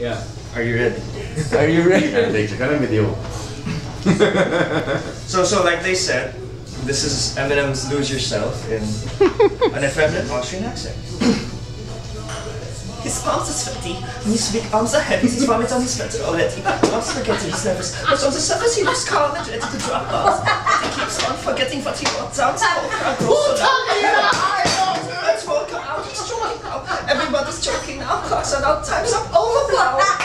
Yeah. Are you ready? Are you ready? Take a video. So like they said, this is Eminem's "Lose Yourself" in an effeminate Austrian accent. His palms are sweaty, and his big arms are heavy, his vomit on his sweater already. Lost forgetting his nervous, but on the surface he looks calm and ready to drop bars. But he keeps on forgetting what he wants out. Let's walk out, he's choking now. Everybody's choking now, clocks are out, time's up, overblown.